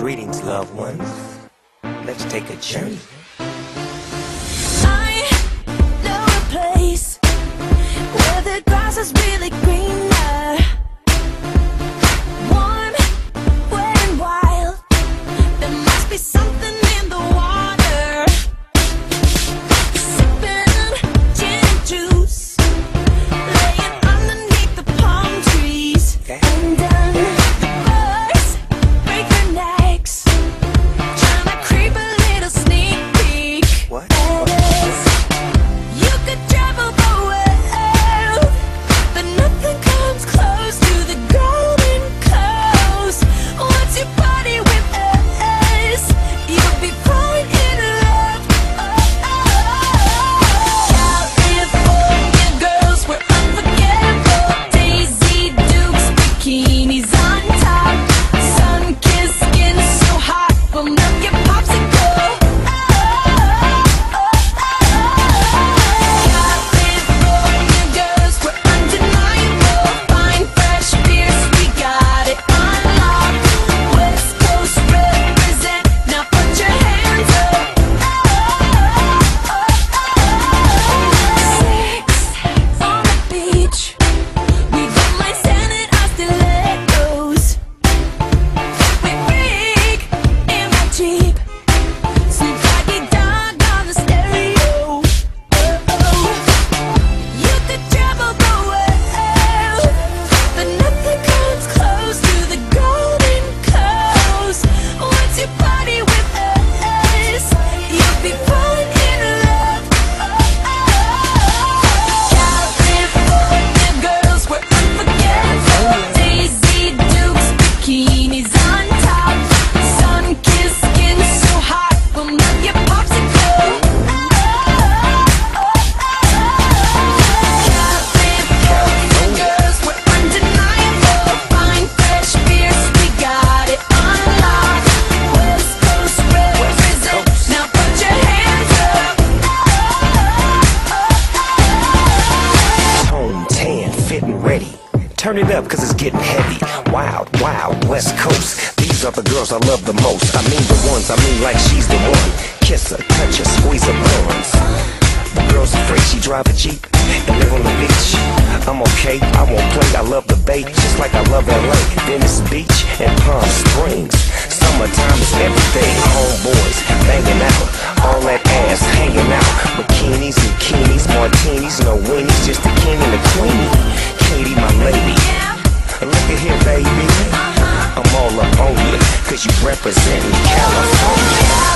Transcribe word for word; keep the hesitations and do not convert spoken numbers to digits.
Greetings, loved ones. Let's take a journey. I know a place where the grass is really greener, warm, wet and wild. There must be something in the water. Sipping gin and juice, laying underneath the palm trees. Okay. And um, the birds break their necks, trying to creep a little sneak peek. What? At us. You could travel the world, but nothing comes close to the golden coast. Once you party with us, you'll be falling in love. Oh, oh. California girls, we're unforgettable. Daisy Dukes, bikinis on top, sun-kissed skin so hot, we'll melt your popsicle. Oh, oh, oh. California girls, we're undeniable. Fine, fresh beers, we got it on lock. West Coast represent, now put your hands up. Oh, oh, oh. Sex on the beach, we don't mind standing our stilettos. We freak in my Jeep, Snoop Doggy Dogg on the stereo. Oh, oh. You could travel the world, but nothing comes close to the golden coast. Once you party with us, you'll be falling in love. Oh, oh. California girls, we're unforgettable. Daisy Dukes, bikinis on top, sun-kissed skin so hot, we'll melt your popsicle. California girls, we're undeniable. Fine, fresh beers, we got it on lock. West Coast represent, now put your hands up. Home, tan, fit and ready. Turn it up, cause it's getting heavy. Wild, wild, West Coast. These are the girls I love the most. I mean the ones, I mean like she's the one. Kiss her, touch her, squeeze her buns. The girl's afraid she drive a Jeep and live on the beach. I'm okay, I won't play, I love the bay, just like I love L A, Venice Beach and Palm Springs. Summertime is everything, homeboys banging out, all that ass hanging out. Bikinis, bikinis, martinis, no weenies, just the king and the queenie. Katie, my lady, look at here, baby, I'm all up on you, cause you representing California.